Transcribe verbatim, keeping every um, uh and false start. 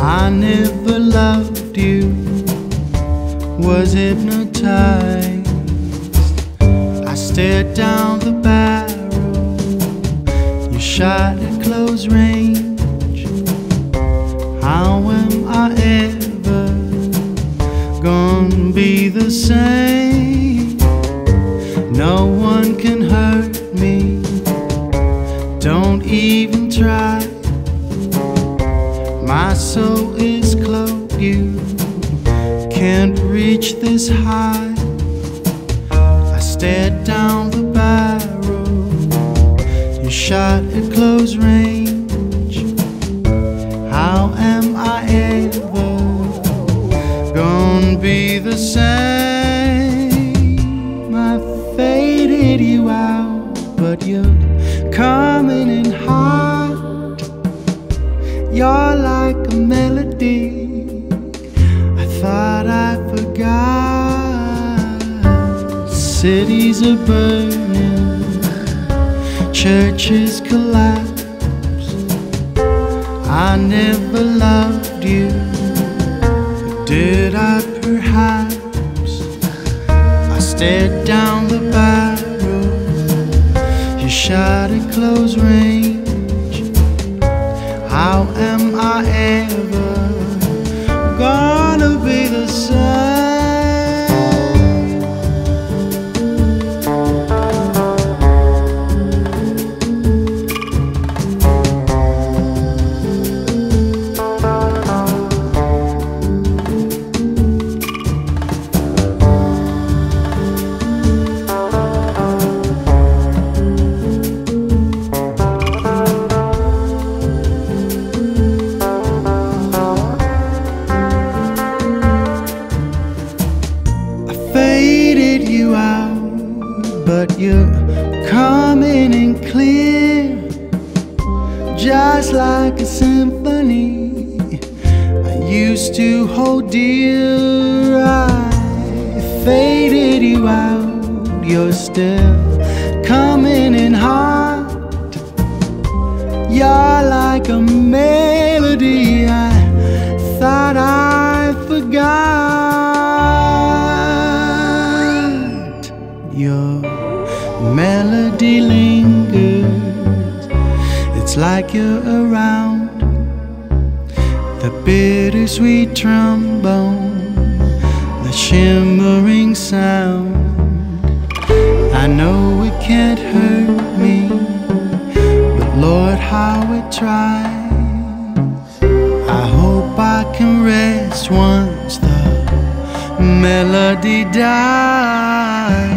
I never loved you, was hypnotized. I stared down the barrel, you shot at close range. How am I ever gonna be the same? No one can hurt me, don't even try. My soul is cloaked, you can't reach this high. I stared down the barrel, you shot at close range. How am I ever gonna be the same? I faded you out, but you're coming in hot. You're like a melody I thought I forgot. Cities are burning, churches collapse. I never loved you, but did I perhaps? I stared down the barrel, you shot at close range. How am I ever gonna be the same? Faded you out, but you're coming in clear, just like a symphony I used to hold dear. I faded you out, you're still coming in hot. You're like a melody I thought I forgot. Your melody lingers, it's like you're around. The bittersweet trombone, the shimmering sound. I know it can't hurt me, but Lord, how it tries. I hope I can rest once the melody dies.